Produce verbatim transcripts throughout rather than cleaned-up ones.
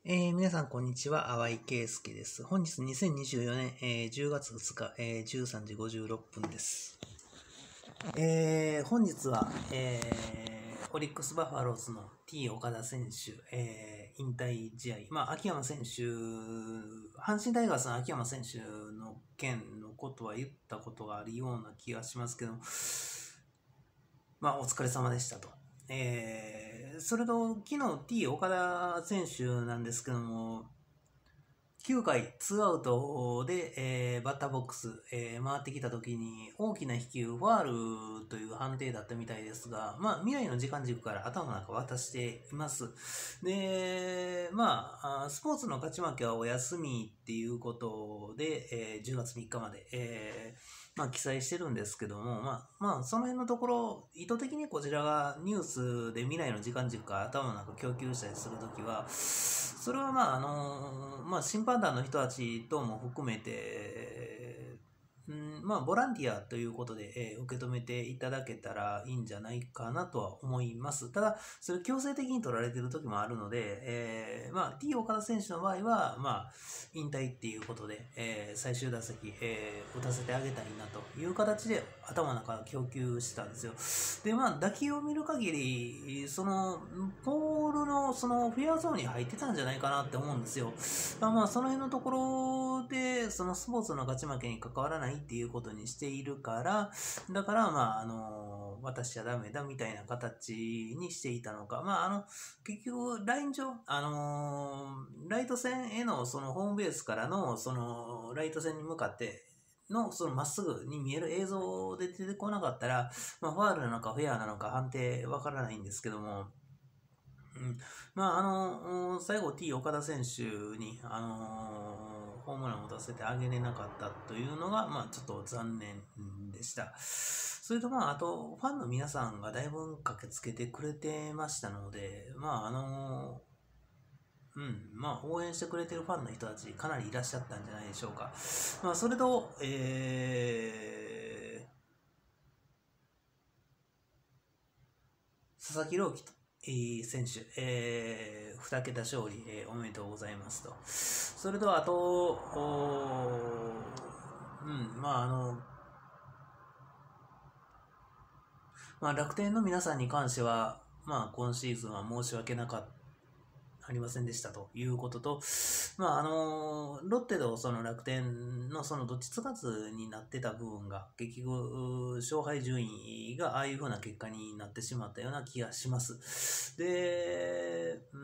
えー皆さん、こんにちは。淡井圭介です。本日にせんにじゅうよねん、えーじゅうがつふつか、えーじゅうさんじごじゅうろっぷんです。えー本日は、えーオリックス・バファローズの T 岡田選手、えー引退試合、まあ、秋山選手、阪神タイガースの秋山選手の件のことは言ったことがあるような気がしますけど、まあ、お疲れ様でしたと。えーそれと、昨日 T 岡田選手なんですけども、きゅうかいツーアウトで、えーバッターボックス、えー回ってきた時に大きな飛球ファールという判定だったみたいですが、まあ、未来の時間軸から頭の中渡しています。で、まあ、あスポーツの勝ち負けはお休みっていうことで、えーじゅうがつみっかまで、えーまあ、記載してるんですけども、まあ、まあ、その辺のところ、意図的にこちらがニュースで未来の時間軸から頭の中供給したりするときは、それはまあ、あの、まあ、審判団の人たちとも含めて、うんまあ、ボランティアということで、えー受け止めていただけたらいいんじゃないかなとは思います。ただ、それ強制的に取られている時もあるので、えーまあ、T 岡田選手の場合は、まあ、引退っていうことで、えー最終打席、えー打たせてあげたいなという形で頭の中供給してたんですよ。で、まあ、打球を見る限り、その、ポールの、その、フェアゾーンに入ってたんじゃないかなって思うんですよ。まあ、まあ、その辺のところで、そのスポーツの勝ち負けに関わらないっていうことにしているから、だから、まあ、あの、渡しちゃダメだみたいな形にしていたのか。まあ、あの、結局、ライン上、あのライト線への、その、ホームベースからの、その、ライト線に向かって、の、そのまっすぐに見える映像で出てこなかったら、まあ、ファールなのかフェアなのか判定わからないんですけども、うん、まあ、あの、最後 T 岡田選手に、あのホームランを打たせてあげれなかったというのが、まあ、ちょっと残念でした。それと、まあ、あと、ファンの皆さんがだいぶ駆けつけてくれてましたので、まあ、あのうん、まあ、応援してくれてるファンの人たち、かなりいらっしゃったんじゃないでしょうか。まあ、それと、えー、佐々木朗希選手、えー、にけた勝利、えーおめでとうございますと。それと、あと、うん、まあ、あの、まあ、楽天の皆さんに関しては、まあ、今シーズンは申し訳なかった。ありませんでしたということと、まあ、あの、ロッテとその楽天のそのどっちつかずになってた部分が、結局、勝敗順位がああいう風な結果になってしまったような気がします。で、うん、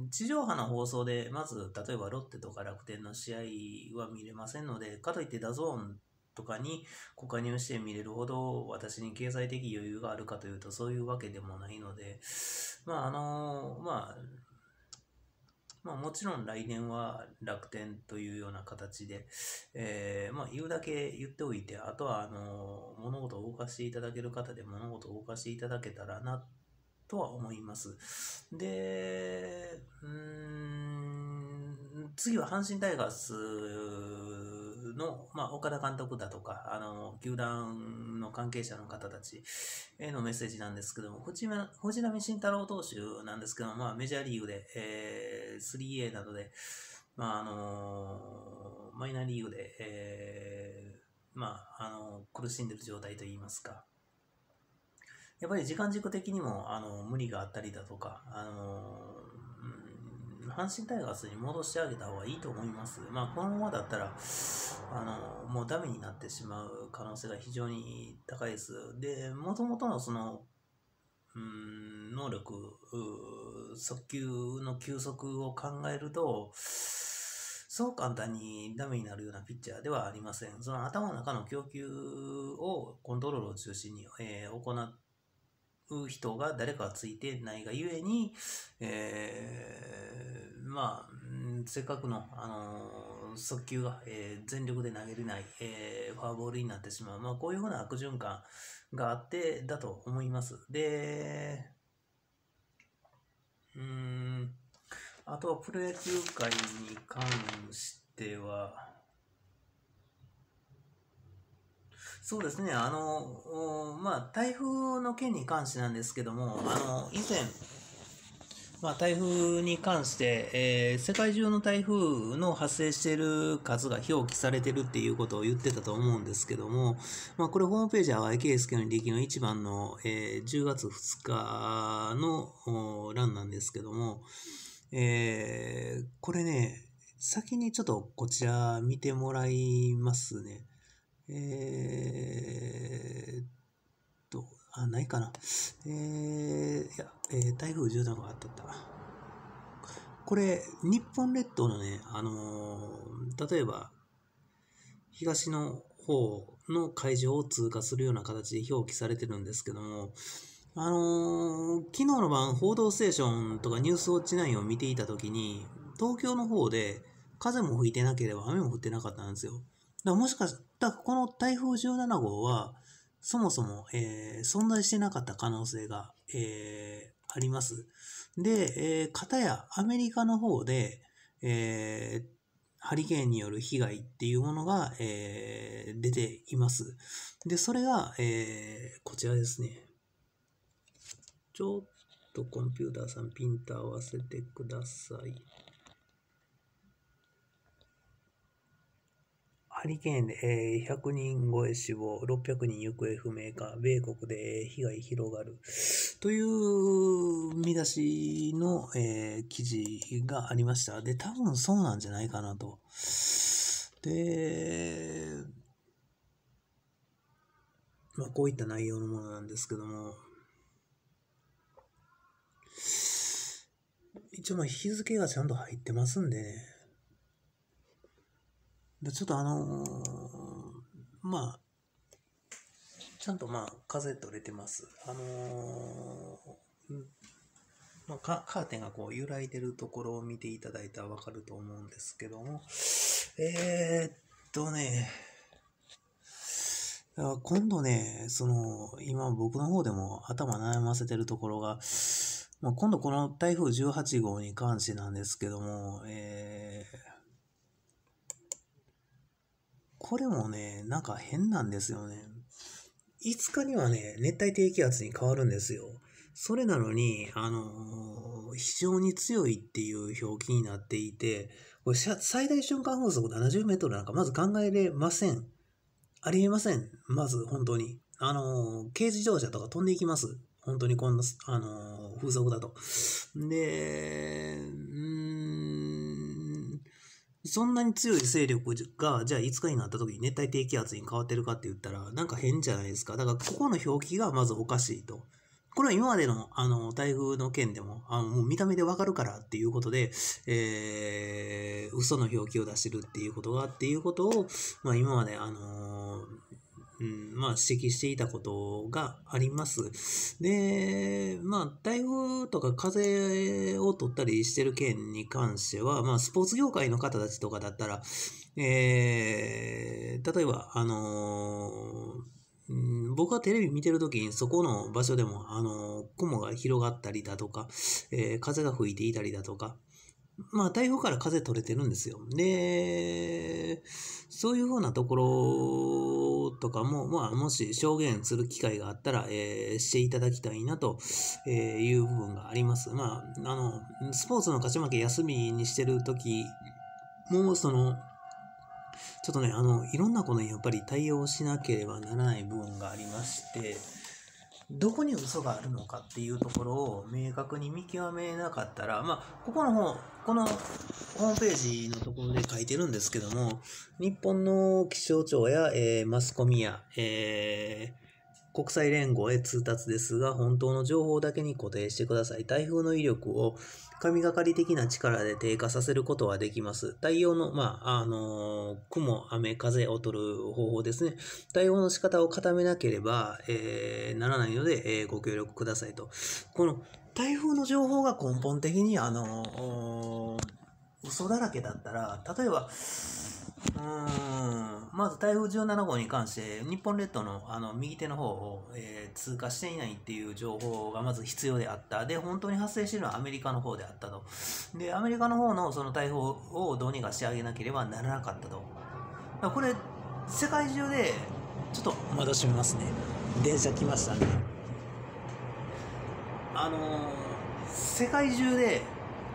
地上波の放送で、まず、例えばロッテとか楽天の試合は見れませんので、かといってダゾーンとかにご加入して見れるほど私に経済的余裕があるかというとそういうわけでもないので、まああのまあまあもちろん来年は楽天というような形で、えーまあ言うだけ言っておいて、あとはあの物事を動かしていただける方で物事を動かしていただけたらなとは思います。で、うーん、次は阪神タイガースの、まあ、岡田監督だとか、あの、球団の関係者の方たちへのメッセージなんですけども、藤浪藤浪晋太郎投手なんですけども、まあ、メジャーリーグで、えー、スリーエー などで、まあ、あのマイナーリーグで、えー、まあ、あの苦しんでる状態といいますか、やっぱり時間軸的にもあの無理があったりだとか、あのうん、阪神タイガースに戻してあげた方がいいと思います。まあ、このままだったら、あのもうダメになってしまう可能性が非常に高いです。で、もともとのその、うん、能力、速球の球速を考えると、そう簡単にダメになるようなピッチャーではありません。その頭の中の供給をコントロールを中心に、えー、行う人が誰かがついてないがゆえに、えー、まあ、せっかくの、あのー、速球が、えー、全力で投げれない、えー、フォアボールになってしまう。まあ、こういうふうな悪循環があってだと思います。で、うーん、あとはプロ野球界に関しては、そうですね、あの、まあ、台風の件に関してなんですけども、あの、以前、 まあ、台風に関して、えー世界中の台風の発生している数が表記されてるっていうことを言ってたと思うんですけども、まあ、これホームページは淡井圭介の履歴の一番の、えーじゅうがつふつかのお欄なんですけども、えーこれね、先にちょっとこちら見てもらいますね。えーっと、あ、ないかな。えー、いや、えー台風じゅうなな号あったあった。これ、日本列島のね、あのー例えば、東の方の海上を通過するような形で表記されてるんですけども、あのー昨日の晩、報道ステーションとかニュースウォッチナインを見ていたときに、東京の方で風も吹いてなければ雨も降ってなかったんですよ。だからもしかしたら、この台風じゅうなな号は、そもそも、えー存在してなかった可能性が、えーあります。で、えー、片やアメリカの方で、えーハリケーンによる被害っていうものが、えー出ています。で、それが、えーこちらですね。ちょっとコンピューターさんピント合わせてください。ハリケーンで、えーひゃくにん超え死亡、ろっぴゃくにん行方不明か、米国で被害広がるという見出しの、えー記事がありました。で、多分そうなんじゃないかなと。で、まあ、こういった内容のものなんですけども、一応まあ日付がちゃんと入ってますんでね。でちょっとあのーまあ、ちゃんとまあ風取れてます。あのーうんまあ、カカーテンがこう揺らいでるところを見ていただいたらわかると思うんですけども、えー、っとね、だから今度ね、その、今僕の方でも頭悩ませてるところが、まあ、今度この台風じゅうはち号に関してなんですけども、えーこれもね、なんか変なんですよね。いつかにはね、熱帯低気圧に変わるんですよ。それなのに、あのー非常に強いっていう表記になっていて、これ最大瞬間風速ななじゅうメートルなんかまず考えれません。ありえません。まず本当に。あのー軽自動車とか飛んでいきます。本当にこんな、あのー風速だと。で、うーん、そんなに強い勢力が、じゃあいつかになった時に熱帯低気圧に変わってるかって言ったら、なんか変じゃないですか。だからここの表記がまずおかしいと。これは今までのあの台風の件でも、あのもう見た目でわかるからっていうことで、えー、嘘の表記を出してるっていうことがっていうことを、まあ今まであのーうん、まあ指摘していたことがあります。で、まあ台風とか風を取ったりしてる件に関しては、まあスポーツ業界の方たちとかだったら、えー、例えば、あのーうん僕がテレビ見てるときにそこの場所でも、あのー雲が広がったりだとか、えー風が吹いていたりだとか、まあ台風から風取れてるんですよ。で、そういうふうなところとかも、まあもし証言する機会があったら、えーしていただきたいなという部分があります。まあ、あの、スポーツの勝ち負け休みにしてるときも、その、ちょっとね、あの、いろんなことにやっぱり対応しなければならない部分がありまして、どこに嘘があるのかっていうところを明確に見極めなかったら、まあ、ここの方、このホームページのところで書いてるんですけども、日本の気象庁や、えーマスコミや、えー国際連合へ通達ですが、本当の情報だけに固定してください。台風の威力を神がかり的な力で低下させることはできます。対応の、まあ、あのー雲、雨、風を取る方法ですね。対応の仕方を固めなければ、えーならないので、えーご協力くださいと。この台風の情報が根本的に、あのー嘘だらけだったら、例えば、うーんまず台風じゅうなな号に関して日本列島のあの右手の方を、えー通過していないっていう情報がまず必要であった。で、本当に発生しているのはアメリカの方であったと。で、アメリカの方のその台風をどうにかしてあげなければならなかったと。だからこれ、世界中で、ちょっと窓閉めますね。電車来ましたね。あのー世界中で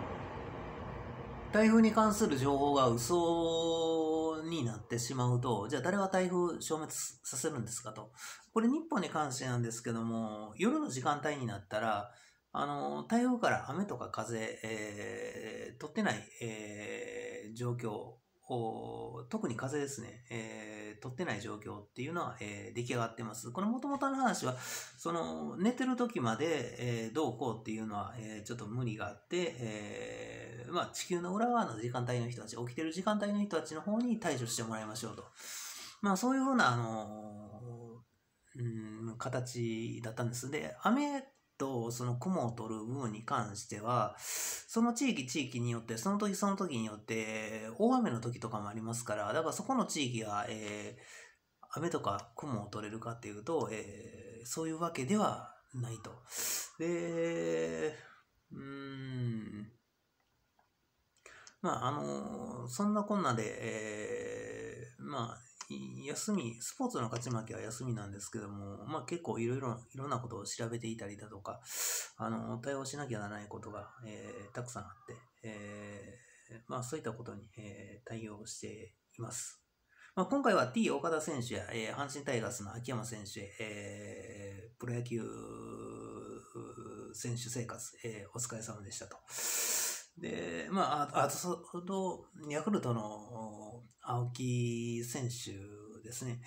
台風に関する情報が嘘になってしまうと、じゃあ誰が台風消滅させるんですかと。これ日本に関してなんですけども、夜の時間帯になったら、あの台風から雨とか風、えー、取ってない、えー、状況、特に風ですね、えー、取ってない状況っていうのは、えー、出来上がってます。これ元々の話は、その寝てる時まで、えー、どうこうっていうのは、えー、ちょっと無理があって、えーまあ、地球の裏側の時間帯の人たち、起きてる時間帯の人たちの方に対処してもらいましょうと。まあそういうふうな、あのー、うん、形だったんです。で、雨とその雲を取る部分に関しては、その地域地域によって、その時その時によって、大雨の時とかもありますから、だからそこの地域が、えー、雨とか雲を取れるかっていうと、えー、そういうわけではないと。で、うーん、まあ、あの、そんなこんなで、えー、まあ、休み、スポーツの勝ち負けは休みなんですけども、まあ結構いろいろ、いろんなことを調べていたりだとか、あの、対応しなきゃならないことが、えー、たくさんあって、えー、まあそういったことに、えー、対応しています。まあ、今回は T 岡田選手や、えー、阪神タイガースの秋山選手へ、えー、プロ野球選手生活、えー、お疲れ様でしたと。で、まあ、あと、その、ヤクルトの青木選手ですね。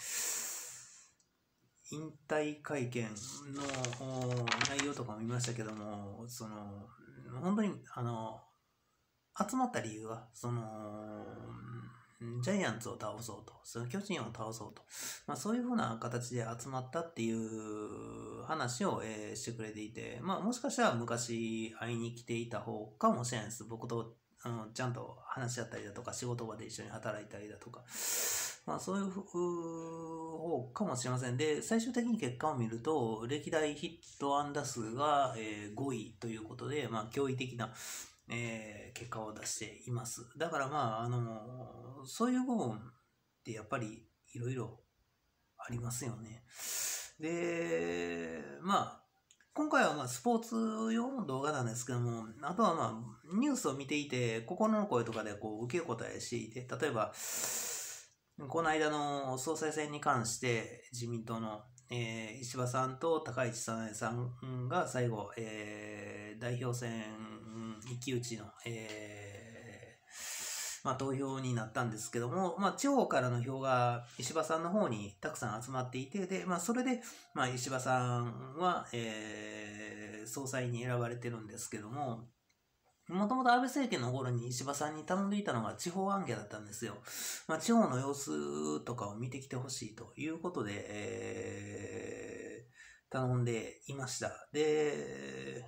引退会見の内容とかも見ましたけども、その、本当に、あの、集まった理由は、その、ジャイアンツを倒そうと、その巨人を倒そうと、まあ、そういうふうな形で集まったっていう話を、えー、してくれていて、まあ、もしかしたら昔会いに来ていた方かもしれないです。僕とあのちゃんと話し合ったりだとか、仕事場で一緒に働いたりだとか、まあ、そういう方かもしれません。で、最終的に結果を見ると、歴代ヒット安打数が、えー、ごいということで、まあ、驚異的なえー、結果を出しています。だからまあ、あの、そういう部分ってやっぱりいろいろありますよね。で、まあ、今回はまあスポーツ用の動画なんですけども、あとはまあ、ニュースを見ていて、心の声とかでこう受け答えしていて、例えば、この間の総裁選に関して自民党の、えー、石破さんと高市早苗さんが最後、えー、代表選一騎打ちの、えーまあ、投票になったんですけども、まあ、地方からの票が石破さんの方にたくさん集まっていて、で、まあ、それで、まあ、石破さんは、えー、総裁に選ばれてるんですけども、もともと安倍政権の頃に石破さんに頼んでいたのが地方案件だったんですよ。まあ、地方の様子とかを見てきてほしいということで、えー、頼んでいました。で、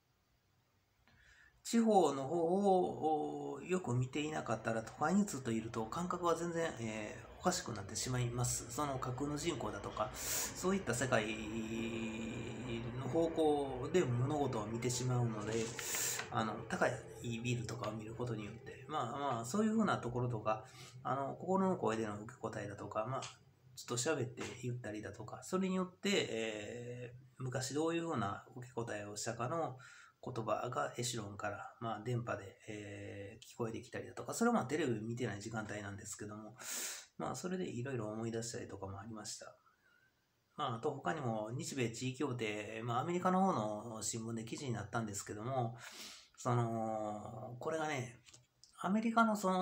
地方の方をよく見ていなかったら都会にずっといると感覚は全然、えー、おかしくなってしまいます。その架空の人口だとか、そういった世界の方向で物事を見てしまうので、あの高いビルとかを見ることによって、まあまあそういうふうなところとか、あの心の声での受け答えだとか、まあちょっと喋って言ったりだとか、それによって、えー、昔どういうふうな受け答えをしたかの言葉がエシロンから、まあ、電波で、えー、聞こえてきたりだとか、それはまあテレビ見てない時間帯なんですけども、まあそれでいろいろ思い出したりとかもありました。まあ、あと他にも日米地位協定、まあアメリカの方の新聞で記事になったんですけども、その、これがね、アメリカのそ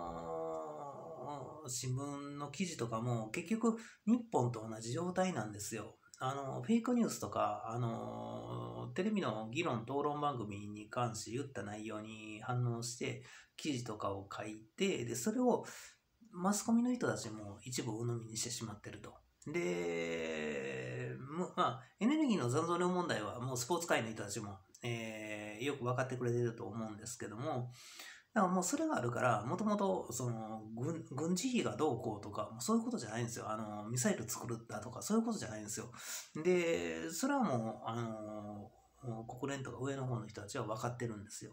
の、新聞の記事とかも結局日本と同じ状態なんですよ。あの、フェイクニュースとか、あの、テレビの議論討論番組に関して言った内容に反応して、記事とかを書いて、で、それをマスコミの人たちも一部鵜呑みにしてしまってると。で、まあ、エネルギーの残存量問題はもうスポーツ界の人たちも、えー、よく分かってくれてると思うんですけども、だからもうそれがあるから、もともとその 軍, 軍事費がどうこうとか、そういうことじゃないんですよ。あの、ミサイル作るだとか、そういうことじゃないんですよ。で、それはもう、あの、国連とか上の方の人たちは分かってるんですよ。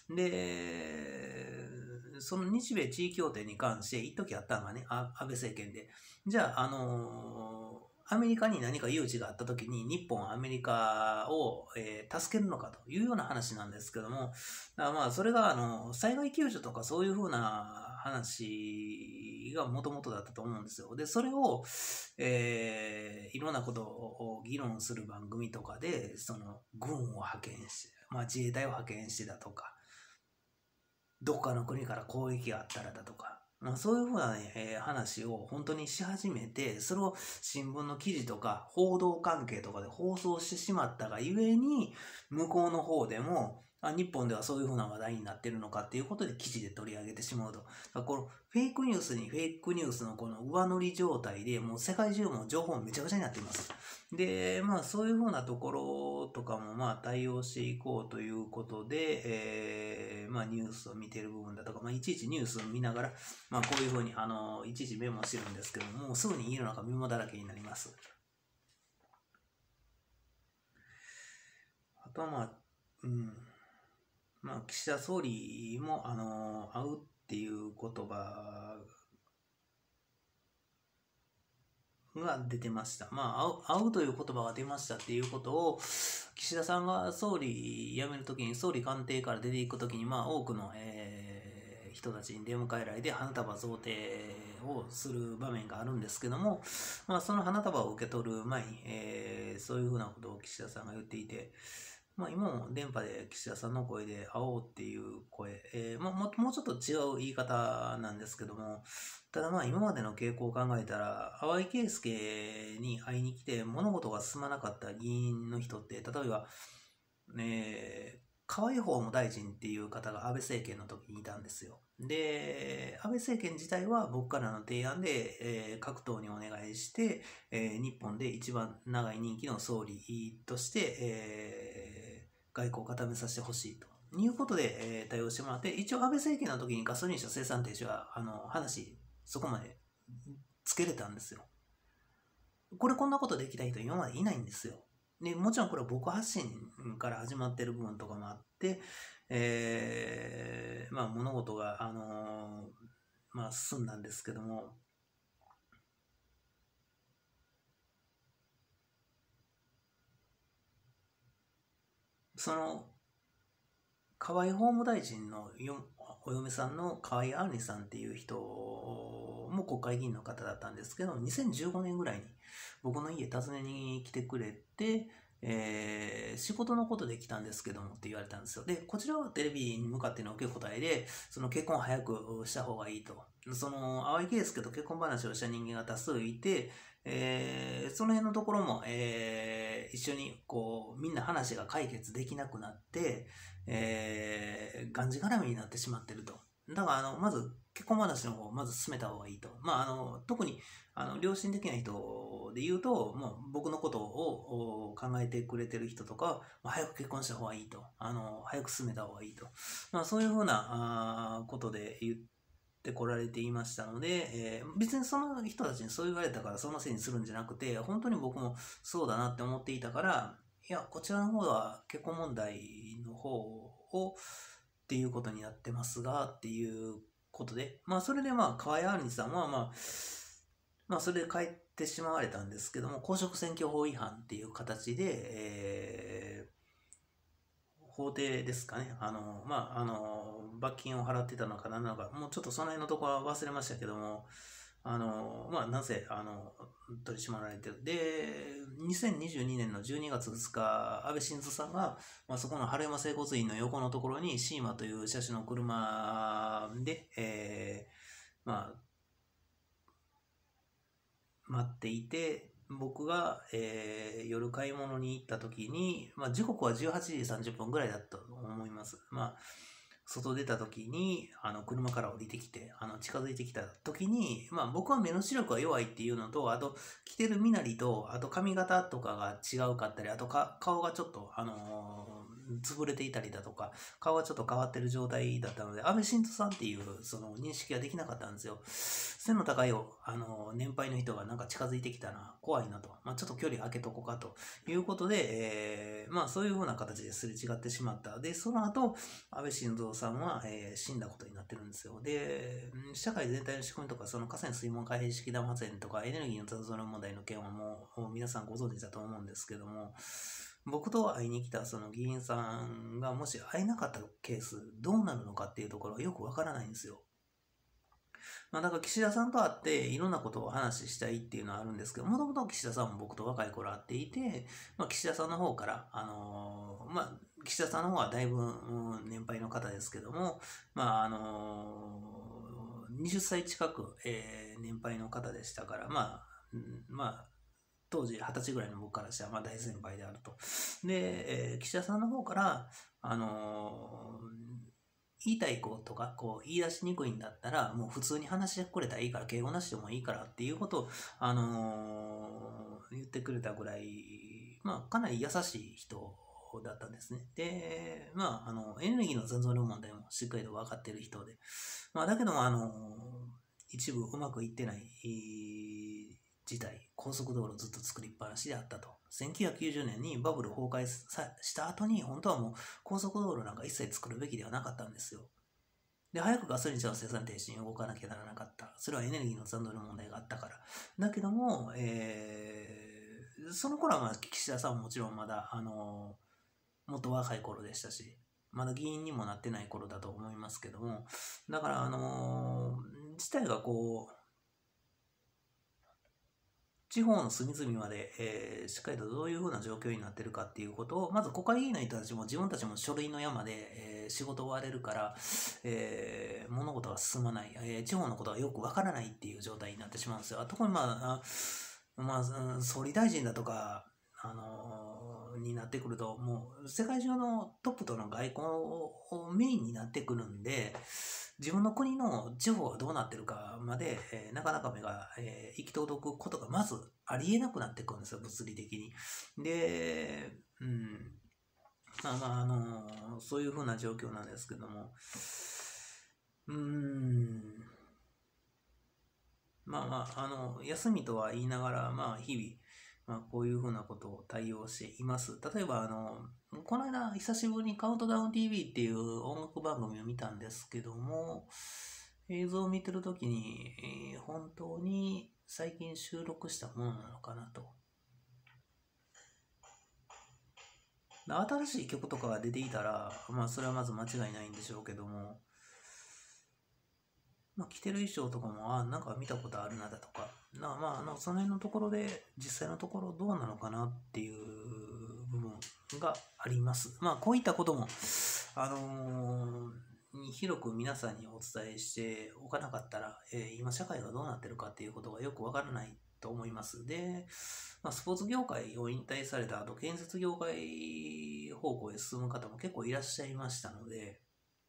で、その日米地位協定に関して一時あったのがね、安倍政権で。じゃあ、あの、 アメリカに何か有事があった時に日本はアメリカを、えー助けるのかというような話なんですけども、だからまあそれがあの災害救助とかそういうふうな話がもともとだったと思うんですよ。で、それを、えーいろんなことを議論する番組とかで、その軍を派遣して、まあ、自衛隊を派遣してだとか、どこかの国から攻撃があったらだとか、まあ、そういうふうな、ねえー話を本当にし始めて、それを新聞の記事とか報道関係とかで放送してしまったがゆえに、向こうの方でも、あ、日本ではそういうふうな話題になってるのかっていうことで記事で取り上げてしまうと。だからこのフェイクニュースにフェイクニュースのこの上乗り状態でもう世界中も情報めちゃくちゃになっています。で、まあそういうふうなところとかもまあ対応していこうということで、えーまあニュースを見てる部分だとか、まあいちいちニュースを見ながら、まあこういうふうにあのいちいちメモしてるんですけども、もうすぐに家の中メモだらけになります。あとはまあ、うん、まあ岸田総理もあの会うっていう言葉が出てました。まあ、会う、会うという言葉が出ましたっていうことを、岸田さんが総理辞めるときに、総理官邸から出ていくときに、まあ、多くの、えー人たちに出迎えられて、花束贈呈をする場面があるんですけども、まあ、その花束を受け取る前に、えーそういうふうなことを岸田さんが言っていて、まあ、今も電波で岸田さんの声で会おうっていう声、えー、もももうちょっと違う言い方なんですけども、ただまあ今までの傾向を考えたら、淡井圭介に会いに来て物事が進まなかった議員の人って、例えば、ね、河合法務大臣っていう方が安倍政権の時にいたんですよ。で、安倍政権自体は僕からの提案で、えー各党にお願いして、えー日本で一番長い任期の総理として、えー外交を固めさせてほしいということで、えー対応してもらって、一応安倍政権の時にガソリン車生産停止は、あの、話、そこまでつけれたんですよ。これこんなことできた人今までいないんですよ。で、もちろんこれは僕発信から始まってる部分とかもあって、えーまあ物事が、あのーまあ進んだんですけども、その、河合法務大臣のよお嫁さんの河合杏里さんっていう人も国会議員の方だったんですけど、にせんじゅうごねんぐらいに僕の家訪ねに来てくれて、えー仕事のことで来たんですけどもって言われたんですよ。で、こちらはテレビに向かっての受け答えで、その結婚を早くした方がいいと。その、淡井圭介と結婚話をした人間が多数いて、えーその辺のところも、えー一緒にこう、みんな話が解決できなくなって、えー、がんじがらみになってしまってると。だから、あの、まず、結婚話の方をまず進めた方がいいと。まあ、あの、特に、あの、良心的な人で言うと、もう僕のことをお考えてくれてる人とか、まあ早く結婚した方がいいと。あの、早く進めた方がいいと。まあ、そういうふうな、あーことで言ってこられていましたので、えー別にその人たちにそう言われたからそのせいにするんじゃなくて、本当に僕もそうだなって思っていたから、いや、こちらの方は結婚問題の方をっていうことになってますが、っていうことで、まあそれでまあ河合杏里さんはまあ、まあそれで帰ってしまわれたんですけども、公職選挙法違反っていう形で、えー法廷ですかね、あの、まあ、あの、罰金を払ってたのか何なのか、もうちょっとその辺のところは忘れましたけども、あの、まあ、なぜ、あの、取り締まられてる。で、にせんにじゅうにねんのじゅうにがつふつか、安倍晋三さんが、まあ、そこの春山整骨院の横のところに、シーマという車種の車で、えーまあ、待っていて、僕が、えー夜買い物に行った時に、まあ、時刻はじゅうはちじさんじゅっぷんぐらいだったと思います。まあ、外出た時に、あの、車から降りてきて、あの、近づいてきた時に、まあ、僕は目の視力が弱いっていうのと、あと、着てる身なりと、あと髪型とかが違うかったり、あとか、顔がちょっと、あのー潰れていたりだとか、顔がちょっと変わってる状態だったので、安倍晋三さんっていうその認識ができなかったんですよ。背の高いあの年配の人がなんか近づいてきたな、怖いなと、まあ、ちょっと距離空けとこうかということで、えー、まあそういうふうな形ですれ違ってしまった。で、その後、安倍晋三さんは、えー、死んだことになってるんですよ。で、社会全体の仕組みとか、その河川水門開閉式ダム発電とか、エネルギーの残存問題の件はもう皆さんご存知だと思うんですけども、僕と会いに来たその議員さんがもし会えなかったケース、どうなるのかっていうところはよくわからないんですよ。まあ、だから岸田さんと会っていろんなことを話したいっていうのはあるんですけど、もともと岸田さんも僕と若い頃会っていて、まあ、岸田さんの方から、あのー、まあ、岸田さんの方はだいぶ、うん、年配の方ですけども、まあ、あのー、はたち近く、えー、年配の方でしたから、まあ、うん、まあ、当時はたちぐらいの僕からしたらまあ大先輩であると。で、えー、岸田さんの方から、あのー、言いたいことがこう言い出しにくいんだったら、もう普通に話してくれたらいいから、敬語なしでもいいからっていうことを、あのー、言ってくれたぐらい、まあ、かなり優しい人だったんですね。で、まあ、あの、エネルギーの残存量問題もしっかりと分かっている人で、まあ、だけども、あのー、一部うまくいってない、事態、高速道路をずっと作りっぱなしであったと。せんきゅうひゃくきゅうじゅうねんにバブル崩壊した後に、本当はもう高速道路なんか一切作るべきではなかったんですよ。で、早くガソリン車の生産停止に動かなきゃならなかった。それはエネルギーの残存の問題があったから。だけども、えー、その頃はまあ岸田さんももちろんまだ、あのー、もっと若い頃でしたし、まだ議員にもなってない頃だと思いますけども、だから、あのー、自体がこう、地方の隅々まで、えー、しっかりとどういうふうな状況になってるかっていうことを、まず国会議員の人たちも自分たちも書類の山で、えー、仕事を追われるから、えー、物事が進まない、えー、地方のことがよくわからないっていう状態になってしまうんですよ。特にまあ、あまあ、総理大臣だとか、あのー、になってくると、もう世界中のトップとの外交をメインになってくるんで、自分の国の地方がどうなってるかまで、えー、なかなか目が、えー、行き届くことがまずありえなくなってくるんですよ、物理的に。で、うん、まあまあ、あのー、そういうふうな状況なんですけども、うーん、まあまあ、あの、休みとは言いながら、まあ日々、まあ、こういうふうなことを対応しています。例えば、あの、この間、久しぶりにカウントダウン ティーブイ っていう音楽番組を見たんですけども、映像を見てるときに、えー、本当に最近収録したものなのかなと。新しい曲とかが出ていたら、まあ、それはまず間違いないんでしょうけども、まあ、着てる衣装とかも、あ、なんか見たことあるなだとか、なまあ、あのその辺のところで、実際のところどうなのかなっていう部分があります。まあ、こういったことも、あのー、広く皆さんにお伝えしておかなかったら、えー、今社会がどうなってるかっていうことがよくわからないと思います。で、まあ、スポーツ業界を引退された後、建設業界方向へ進む方も結構いらっしゃいましたので、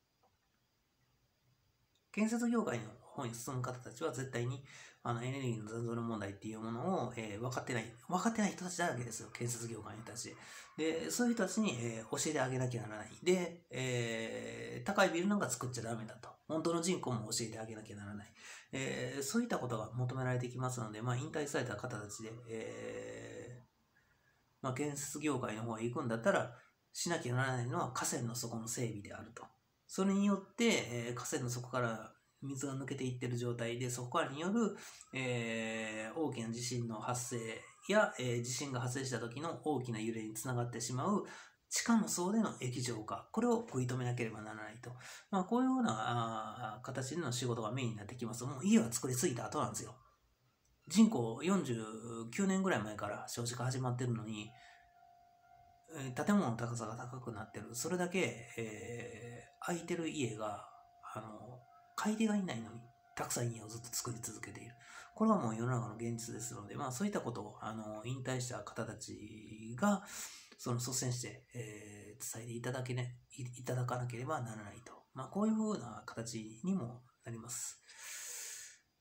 建設業界の方に進む方たちは絶対にあのエネルギーの残存の問題っていうものを、えー、分かってない、分かってない人たちだらけですよ、建設業界の人たち。で、そういう人たちに、えー、教えてあげなきゃならない。で、えー、高いビルなんか作っちゃダメだと。本当の人口も教えてあげなきゃならない。えー、そういったことが求められてきますので、まあ、引退された方たちで、えーまあ、建設業界の方へ行くんだったら、しなきゃならないのは河川の底の整備であると。それによって、えー、河川の底から水が抜けていってる状態で、そこからによる、えー、大きな地震の発生や、えー、地震が発生した時の大きな揺れにつながってしまう地下の層での液状化、これを食い止めなければならないと。まあ、こういうようなあ形での仕事がメインになってきます。もう家は作りすぎた後なんですよ。人口よんじゅうきゅうねんぐらい前から少子化始まってるのに、建物の高さが高くなってる。それだけ、えー、空いてる家が、あの、買い手がいないのに、たくさん家をずっと作り続けている。これはもう世の中の現実ですので、まあそういったことを、あの、引退した方たちが、その率先して、えー、伝えていただけね、い, いただかなければならないと。まあこういうふうな形にもなります。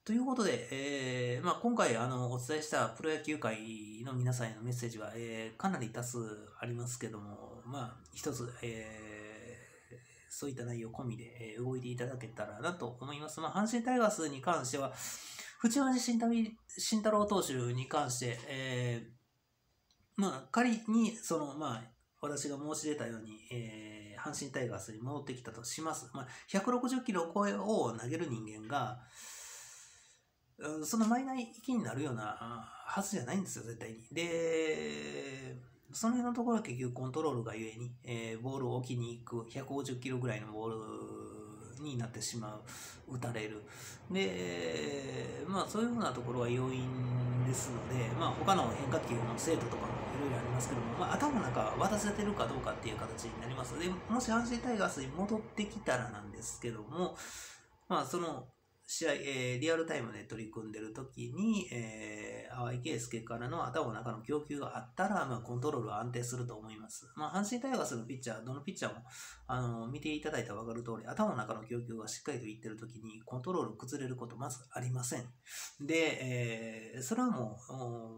ということで、えーまあ、今回あのお伝えしたプロ野球界の皆さんへのメッセージは、えーかなり多数ありますけども、まあ、一つ、えーそういった内容込みで、えー動いていただけたらなと思います。まあ、阪神タイガースに関しては、藤浪晋太慎太郎投手に関して、えーまあ、仮にその、まあ、私が申し出たように、えー阪神タイガースに戻ってきたとします。まあ、ひゃくろくじゅっキロ超えを投げる人間が、うんそのマイナー域になるようなあはずじゃないんですよ、絶対に。で、その辺のところは結局コントロールがゆえに、えーボールを置きに行くひゃくごじゅっキロぐらいのボールになってしまう、打たれる。で、まあそういうふうなところは要因ですので、まあ他の変化球の精度とかもいろいろありますけども、まあ頭の中渡せてるかどうかっていう形になりますので、もし阪神タイガースに戻ってきたらなんですけども、まあその、試合、えーリアルタイムで取り組んでるときに、えー、淡井圭介からの頭の中の供給があったら、まあ、コントロールは安定すると思います。まあ、阪神タイガースのピッチャー、どのピッチャーも、あの、見ていただいたら分かる通り、頭の中の供給がしっかりといってるときに、コントロール崩れることまずありません。で、えーそれはもう、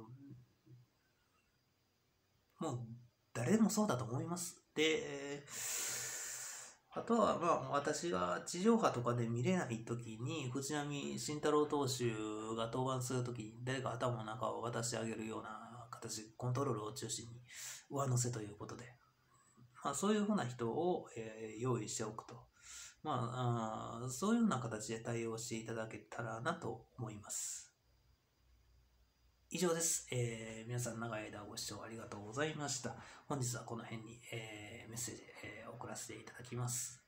もう、誰でもそうだと思います。で、あとは、まあ、私が地上波とかで見れないときに、藤浪晋太郎投手が登板するときに、誰か頭の中を渡してあげるような形、コントロールを中心に上乗せということで、まあ、そういうふうな人を、えー用意しておくと。まあ、あーそういうような形で対応していただけたらなと思います。以上です。えー皆さん長い間ご視聴ありがとうございました。本日はこの辺に、えーメッセージ、えー送らせていただきます。